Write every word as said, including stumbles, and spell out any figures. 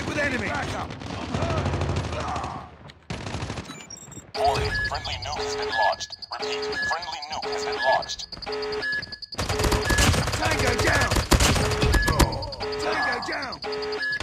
Contact with enemy! Warning, friendly nuke has been launched. Repeat, friendly nuke has been launched. Tango down! Tango down!